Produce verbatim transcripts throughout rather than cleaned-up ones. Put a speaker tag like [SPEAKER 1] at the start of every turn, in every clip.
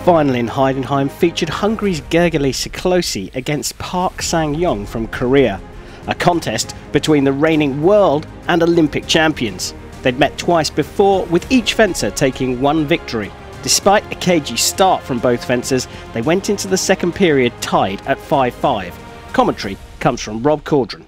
[SPEAKER 1] final in Heidenheim featured Hungary's Gergely Szeklosi against Park Sang-yong from Korea, a contest between the reigning world and Olympic champions. They'd met twice before, with each fencer taking one victory. Despite a cagey start from both fencers, they went into the second period tied at five five. Commentary comes from Rob Caudron.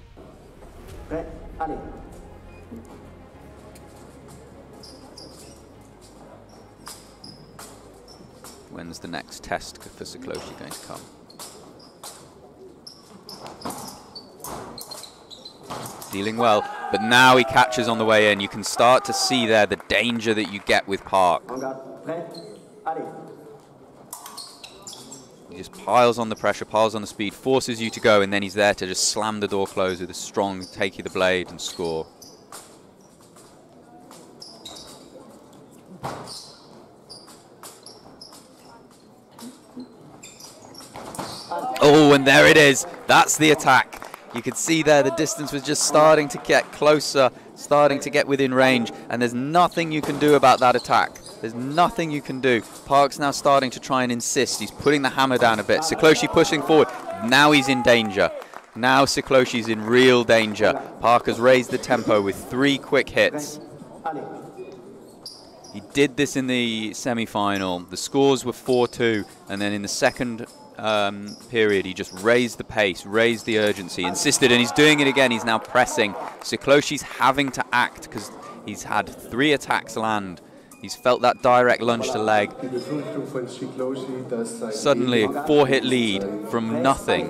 [SPEAKER 2] When's the next test for Szeklosi going to come? Dealing well, but now he catches on the way in. You can start to see there the danger that you get with Park. He just piles on the pressure, piles on the speed, forces you to go, and then he's there to just slam the door closed with a strong take you the blade and score. Oh, and there it is. That's the attack. You could see there the distance was just starting to get closer, starting to get within range, and there's nothing you can do about that attack. There's nothing you can do. Park's now starting to try and insist. He's putting the hammer down a bit. Szeklosi pushing forward. Now he's in danger. Now Szeklosi's in real danger. Park has raised the tempo with three quick hits. He did this in the semi-final. The scores were four two, and then in the second Um, period, he just raised the pace, raised the urgency, insisted, and he's doing it again. He's now pressing. Szeklosi having to act because he's had three attacks land. He's felt that direct lunge to leg. Suddenly a four-hit lead from nothing.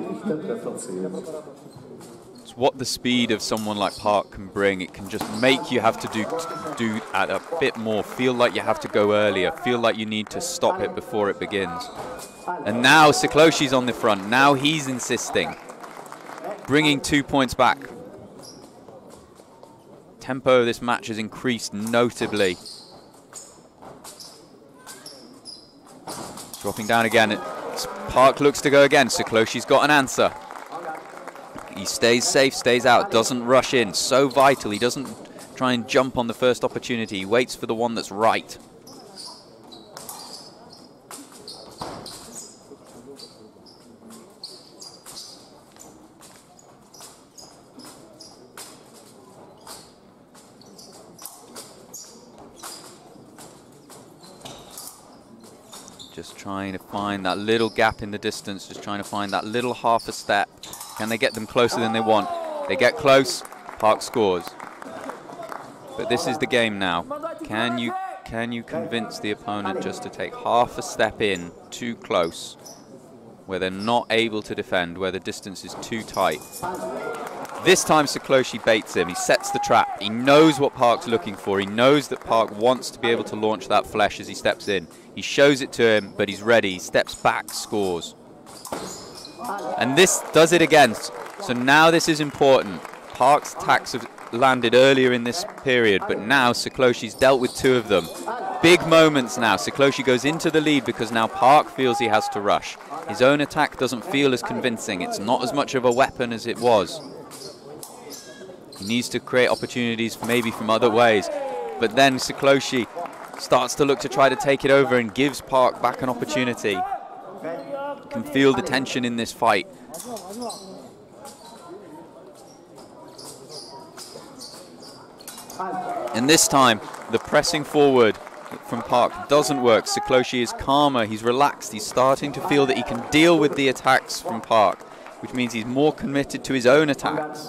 [SPEAKER 2] It's what the speed of someone like Park can bring. It can just make you have to do, do at a bit more, feel like you have to go earlier, feel like you need to stop it before it begins. And now Szeklosi's on the front. Now he's insisting, bringing two points back. Tempo of this match has increased notably. Dropping down again. Park looks to go again. Szeklosi's got an answer. He stays safe, stays out, doesn't rush in. So vital. He doesn't try and jump on the first opportunity. He waits for the one that's right. Just trying to find that little gap in the distance, just trying to find that little half a step. Can they get them closer than they want? They get close, Park scores. But this is the game now. Can you, can you convince the opponent just to take half a step in, too close, where they're not able to defend, where the distance is too tight? This time Szeklosi baits him, he sets the trap, he knows what Park's looking for, he knows that Park wants to be able to launch that flesh as he steps in. He shows it to him, but he's ready, he steps back, scores. And this does it again, so now this is important. Park's attacks have landed earlier in this period, but now Szeklosi's dealt with two of them. Big moments now, Szeklosi goes into the lead because now Park feels he has to rush. His own attack doesn't feel as convincing, it's not as much of a weapon as it was. He needs to create opportunities maybe from other ways. But then Szeklosi starts to look to try to take it over and gives Park back an opportunity. You can feel the tension in this fight. And this time, the pressing forward from Park doesn't work. Szeklosi is calmer, he's relaxed, he's starting to feel that he can deal with the attacks from Park, which means he's more committed to his own attacks.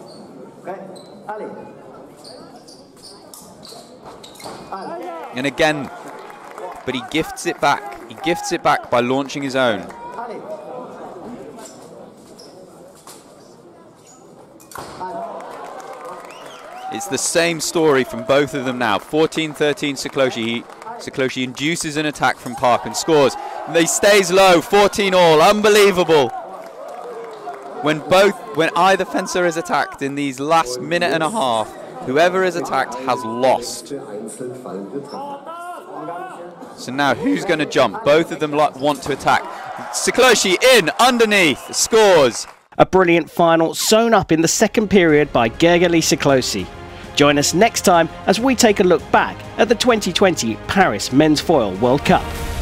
[SPEAKER 2] And again, but he gifts it back. He gifts it back by launching his own. It's the same story from both of them now. fourteen thirteen Szeklosi. Szeklosi induces an attack from Park and scores. He stays low, fourteen all. Unbelievable. When both, when either fencer is attacked in these last minute and a half, whoever is attacked has lost. So now who's going to jump? Both of them want to attack. Szeklosi in, underneath, scores.
[SPEAKER 1] A brilliant final sewn up in the second period by Gergely Szeklosi. Join us next time as we take a look back at the twenty twenty Paris Men's Foil World Cup.